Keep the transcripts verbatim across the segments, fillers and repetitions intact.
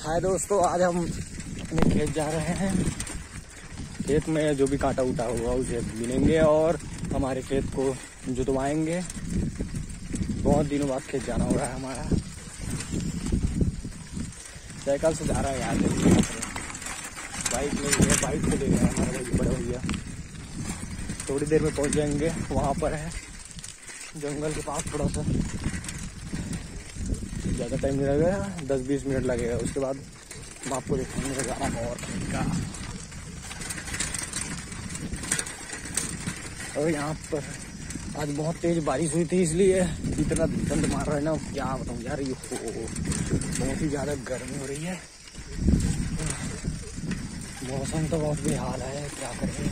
हाय दोस्तों, आज हम अपने खेत जा रहे हैं। खेत में जो भी कांटा उटा हुआ उसे बीनेंगे और हमारे खेत को जुतवाएंगे। बहुत दिनों बाद खेत जाना हो रहा है हमारा। साइकिल से जा रहा है यार, बाइक नहीं है, बाइक से ले रहा है हमारा भाई बड़ा भैया। थोड़ी देर में पहुंच जाएंगे। वहाँ पर है जंगल के पास, थोड़ा सा ज़्यादा टाइम नहीं लगेगा, दस बीस मिनट लगेगा। उसके बाद हम आपको दिखाएंगे नज़ारा और का। और यहाँ पर आज बहुत तेज बारिश हुई थी, इसलिए इतना ठंड मार रहा है ना, क्या बताऊँ यार। ये बहुत ही ज़्यादा गर्मी हो रही है। मौसम तो बहुत बेहाल है, क्या करें।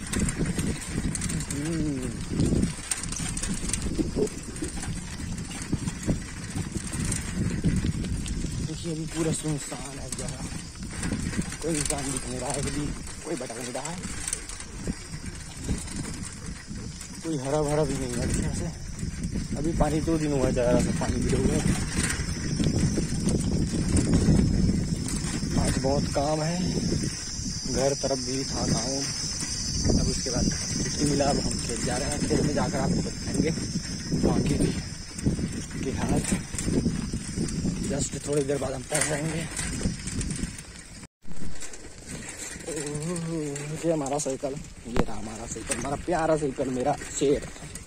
देखिए अभी पूरा सुनसान है जगह, कोई इंसान दिख नहीं रहा है, कभी कोई भटक नहीं रहा है, कोई हरा भरा भी नहीं है अच्छा से। अभी पानी दो दिन हुआ, ज़रा सा पानी भी हुआ। आज बहुत काम है, घर तरफ भी था काम। अब उसके बाद छुट्टी मिला, अब हम खेत जा रहे हैं। खेत में जाकर आपको बताएंगे वहाँ की भी हाल। जस्ट थोड़ी देर बाद हम पहुँच जाएंगे। ये हमारा साइकिल, ये रहा हमारा साइकिल, हमारा प्यारा साइकिल, मेरा शेर।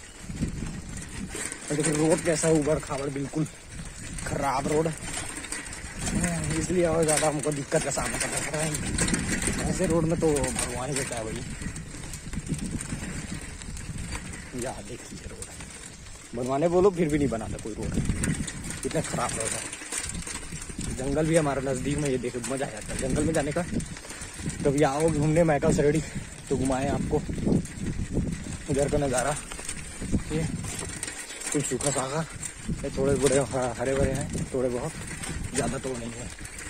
देखिए रोड कैसा है, उबड़ खाबड़, बिल्कुल खराब रोड, इसलिए और ज़्यादा हमको दिक्कत का सामना करना पड़ रहा है। ऐसे रोड में तो भगवान ही देता है भाई। या देखिए रोड बनवाने बोलो फिर भी नहीं बनाता कोई रोड, इतना खराब रोड है। जंगल भी हमारा नज़दीक में, ये देखो मज़ा आ जाता है जंगल में जाने का। कभी आओ घूमने मैका सरेडी तो घुमाएं आपको इधर का नज़ारा। ये कुछ सूखा साखा, थोड़े बड़े हरे भरे हैं, थोड़े बहुत, ज़्यादा तो नहीं है।